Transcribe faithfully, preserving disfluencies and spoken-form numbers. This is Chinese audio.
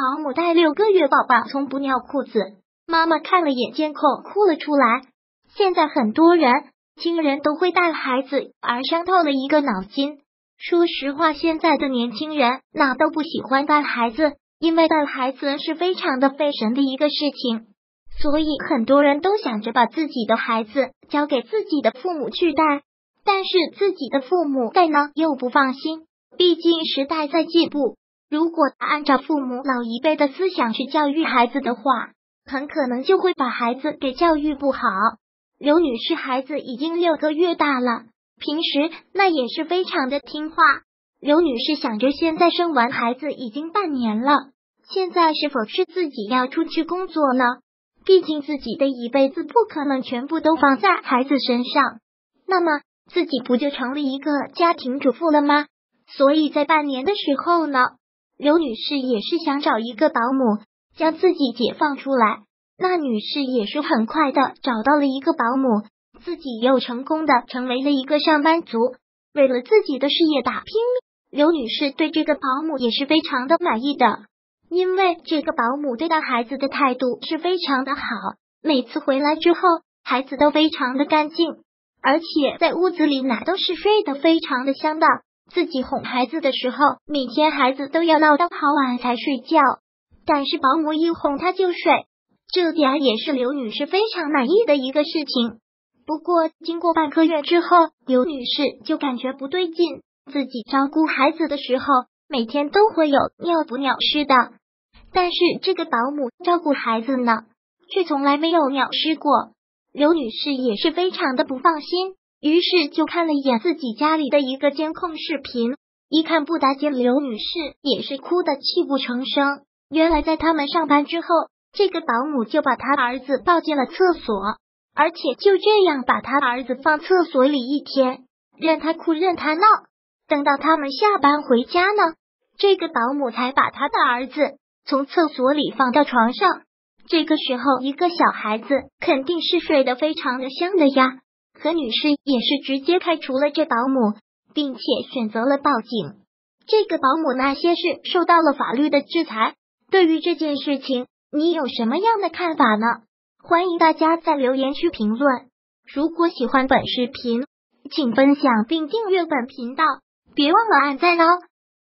保姆带六个月宝宝从不尿裤子，妈妈看了眼监控哭了出来。现在很多人亲人都会带孩子，而伤透了一个脑筋。说实话，现在的年轻人哪都不喜欢带孩子，因为带孩子是非常的费神的一个事情，所以很多人都想着把自己的孩子交给自己的父母去带，但是自己的父母带呢又不放心，毕竟时代在进步，如果按照父母老一辈的思想去教育孩子的话，很可能就会把孩子给教育不好。刘女士孩子已经六个月大了，平时那也是非常的听话。刘女士想着现在生完孩子已经半年了，现在是否是自己要出去工作呢？毕竟自己的一辈子不可能全部都放在孩子身上，那么自己不就成了一个家庭主妇了吗？所以在半年的时候呢，刘女士也是想找一个保姆将自己解放出来。那女士也是很快的找到了一个保姆，自己又成功的成为了一个上班族，为了自己的事业打拼。刘女士对这个保姆也是非常的满意的，因为这个保姆对待孩子的态度是非常的好，每次回来之后孩子都非常的干净，而且在屋子里奶都是睡得非常的香的，自己哄孩子的时候每天孩子都要闹到好晚才睡觉，但是保姆一哄他就睡，这点也是刘女士非常满意的一个事情。不过经过半个月之后，刘女士就感觉不对劲，自己照顾孩子的时候每天都会有尿不尿湿的，但是这个保姆照顾孩子呢却从来没有尿湿过。刘女士也是非常的不放心，于是就看了一眼自己家里的一个监控视频，一看不打紧，刘女士也是哭得泣不成声。原来在他们上班之后，这个保姆就把他儿子抱进了厕所，而且就这样把他儿子放厕所里一天，任他哭任他闹。等到他们下班回家呢，这个保姆才把他的儿子从厕所里放到床上。这个时候一个小孩子肯定是睡得非常的香的呀，可女士也是直接开除了这保姆，并且选择了报警。这个保姆那些是受到了法律的制裁，对于这件事情你有什么样的看法呢？欢迎大家在留言区评论。如果喜欢本视频，请分享并订阅本频道，别忘了按赞哦。